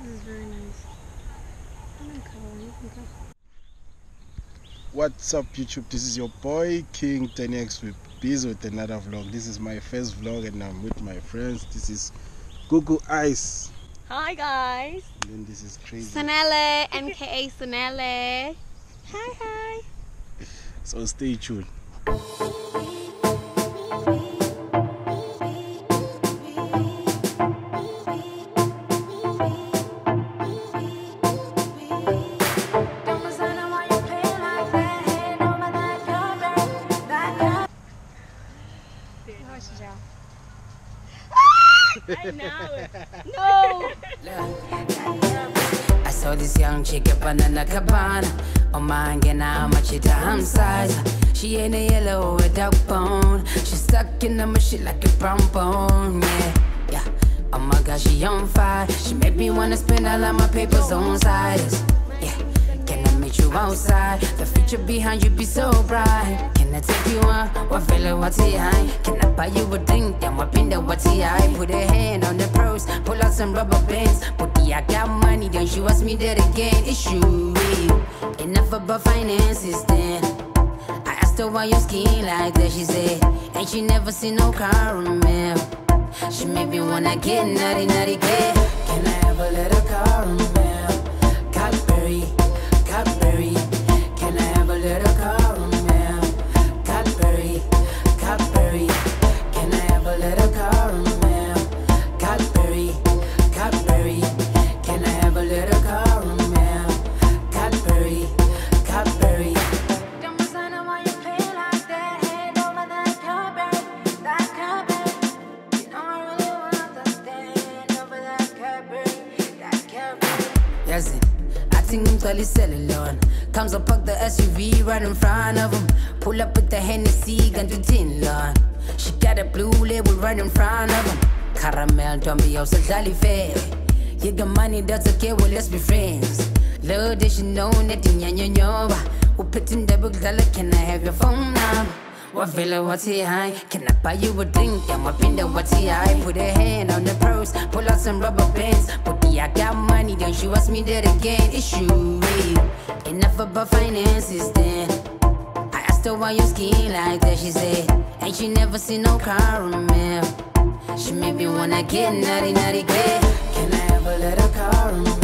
This is very nice. What's up YouTube? This is your boy King 10X with busy with another vlog. This is my first vlog and I'm with my friends. This is Google Ice. Hi guys. And then this is Crazy. Sonele, MKA Sonele. Hi. So stay tuned. I know it. No! I saw this young chick up on the cabana. Oh my, and how much it size. She ain't a yellow with dark bone. She stuck in the shit like a brown bone. Yeah. Oh my god, she on fire. She make me wanna spend all of my papers on sides. Yeah. Can I meet you outside? The future behind you be so bright. Can I take you on? What feel what's high? Can I buy you a drink? Then what in the what's high? Put a hand on the purse, pull out some rubber bands. But I got money, then she wants me dead again. It's you. Enough about finances then. I asked her why you skiing like that. She said, ain't she never seen no caramel? She made me wanna get naughty, get. Can I have a little caramel? Cadbury. Can I have a little caramel? Cadbury. Can I have a little caramel? Cadbury. Can I have a little caramel? Cadbury. Don't understand why you play like that. Hand over that Cadbury. You know I really want to stand over that Cadbury. Yes, I think I'm totally selling on. Comes up, park the SUV right in front of him. Pull up with the Hennessy, gun to tin lawn. She got a blue label right in front of him. Caramel, don't be so jolly fair. You got money, that's okay, well, let's be friends. Love that you know, that you Who put in the book, can I have your phone number? What feel what's high? Can I buy you a drink? Then what in the what's high? Put a hand on the purse, pull out some rubber bands. But I got money, then she wants me dead again. It's you. Enough about finances then. I asked her why you skiing like that. She said, ain't she never seen no caramel? She made me wanna get naughty, get. Can I have a little caramel?